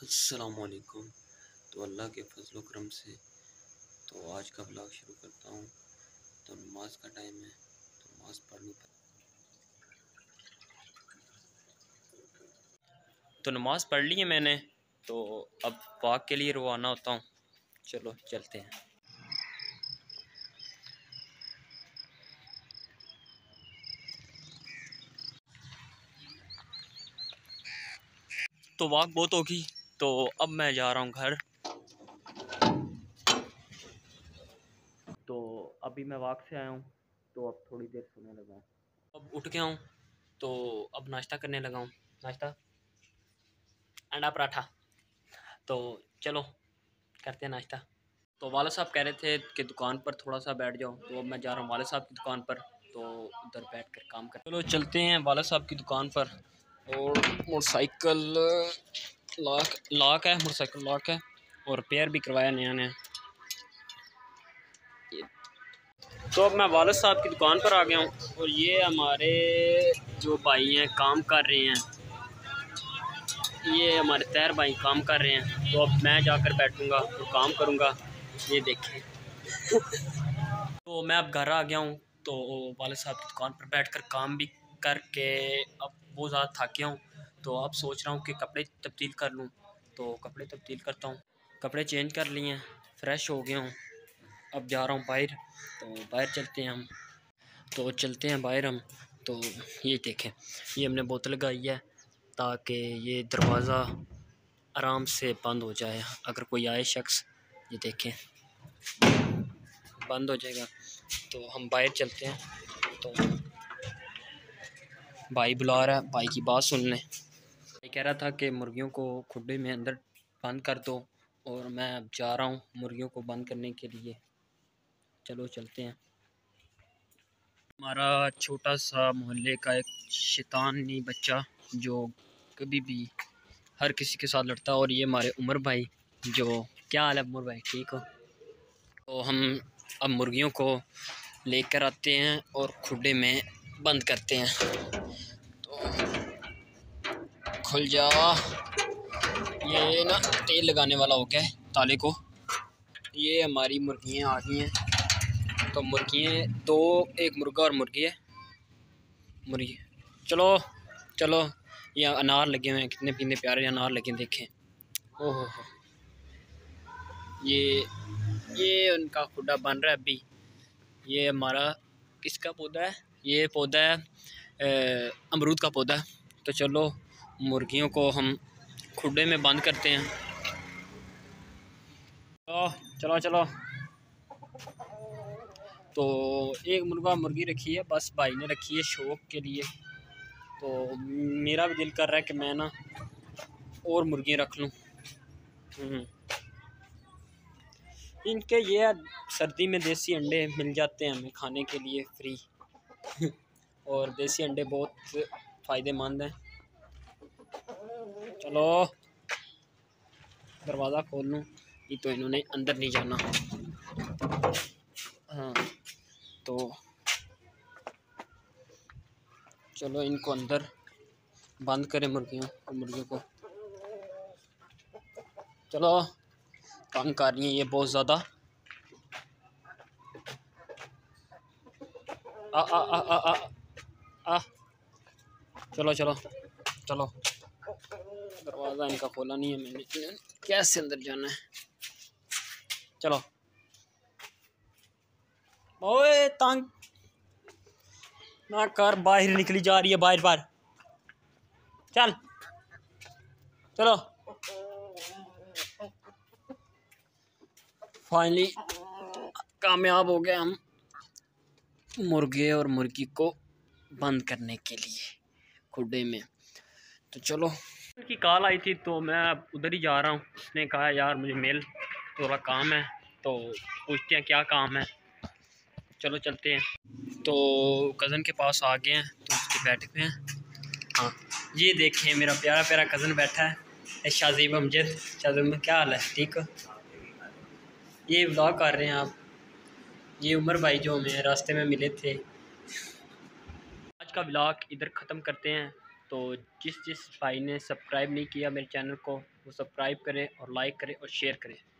अस्सलामुअलैकुम। तो अल्लाह के फजल करम से तो आज का ब्लॉग शुरू करता हूँ। तो नमाज का टाइम है तो नमाज पढ़नी तो नमाज पढ़ ली है मैंने। तो अब वॉक के लिए रवाना होता हूँ। चलो चलते हैं। तो वॉक बहुत होगी तो अब मैं जा रहा हूँ घर। तो अभी मैं वॉक से आया हूँ तो अब थोड़ी देर सोने लगा हूँ। अब उठ गया हूँ तो अब नाश्ता करने लगा हूँ। नाश्ता अंडा पराठा। तो चलो करते हैं नाश्ता। तो वाला साहब कह रहे थे कि दुकान पर थोड़ा सा बैठ जाओ, तो अब मैं जा रहा हूँ वाला साहब की दुकान पर। तो उधर बैठ कर काम कर, चलो चलते हैं वाला साहब की दुकान पर। और मोटरसाइकिल लॉक है, मोटरसाइकिल लॉक है और रिपेयर भी करवाया नया नया। तो अब मैं वाला साहब की दुकान पर आ गया हूँ और ये हमारे जो भाई हैं काम कर रहे हैं, ये हमारे तैर भाई काम कर रहे हैं। तो अब मैं जाकर बैठूँगा और काम करूँगा। ये देखें। तो मैं अब घर आ गया हूँ तो वाले साहब की दुकान पर बैठकर काम भी करके अब बहुत ज़्यादा थक गया हूँ। तो अब सोच रहा हूँ कि कपड़े तब्दील कर लूँ। तो कपड़े तब्दील करता हूँ। कपड़े चेंज कर लिए हैं, फ़्रेश हो गया हूँ। अब जा रहा हूँ बाहर। तो बाहर चलते हैं हम। तो चलते हैं बाहर हम। तो ये देखें, ये हमने बोतल लगाई है ताकि ये दरवाज़ा आराम से बंद हो जाए अगर कोई आए शख्स। ये देखें बंद हो जाएगा। तो हम बाहर चलते हैं। तो भाई बुला रहा है, भाई की बात सुन लें। भाई कह रहा था कि मुर्गियों को खुड्डे में अंदर बंद कर दो और मैं अब जा रहा हूँ मुर्गियों को बंद करने के लिए। चलो चलते हैं। हमारा छोटा सा मोहल्ले का एक शैतानी बच्चा जो कभी भी हर किसी के साथ लड़ता है, और ये हमारे उमर भाई। जो क्या हाल है उमर भाई, ठीक हो? तो हम अब मुर्गियों को लेकर आते हैं और खुड्डे में बंद करते हैं। तो खुल जा। ये ना तेल लगाने वाला हो गया है ताले को। ये हमारी मुर्गियाँ आ गई हैं। तो मुर्गियाँ दो, एक मुर्गा और मुर्गी है। मुर्गी चलो चलो। ये अनार लगे हुए हैं, कितने कितने प्यारे अनार लगे हैं, देखें। ओहो हो। ये उनका खुड्डा बन रहा है अभी। ये हमारा किसका पौधा है? ये पौधा है अमरूद का पौधा है। तो चलो मुर्गियों को हम खुड्डे में बंद करते हैं। चलो चलो चलो। तो एक मुर्गा मुर्गी रखी है, बस भाई ने रखी है शौक के लिए। तो मेरा भी दिल कर रहा है कि मैं ना और मुर्गियाँ रख लूँ। इनके ये सर्दी में देसी अंडे मिल जाते हैं हमें खाने के लिए फ्री। और देसी अंडे बहुत फ़ायदेमंद हैं। चलो दरवाज़ा खोल लूँ, ये तो इन्होंने अंदर नहीं जाना। हाँ तो चलो इनको अंदर बंद करें मुर्गियों को। चलो काम कर रही हैं ये बहुत ज़्यादा। आ आ आ आ आ आ चलो चलो चलो। दरवाज़ा इनका खोला नहीं है मैंने, कैसे अंदर जाना है? चलो ओए तंग ना कर, बाहर निकली जा रही है, बाहर बाहर चल। चलो फाइनली कामयाब हो गए हम मुर्गे और मुर्गी को बंद करने के लिए खुड्डे में। तो चलो उनकी कॉल आई थी तो मैं अब उधर ही जा रहा हूँ। उसने कहा यार मुझे मेल थोड़ा काम है, तो पूछते हैं क्या काम है। चलो चलते हैं। तो कज़न के पास आ गए हैं तो उसके बैठे हुए हैं। हाँ ये देखें मेरा प्यारा प्यारा कज़न बैठा है, शाजीब अमजद। शाजीब में क्या हाल है, ठीक हो? ये व्लॉग कर रहे हैं आप। ये उमर भाई जो हमें रास्ते में मिले थे। आज का व्लॉग इधर ख़त्म करते हैं। तो जिस भाई ने सब्सक्राइब नहीं किया मेरे चैनल को, वो सब्सक्राइब करें और लाइक करें और शेयर करें।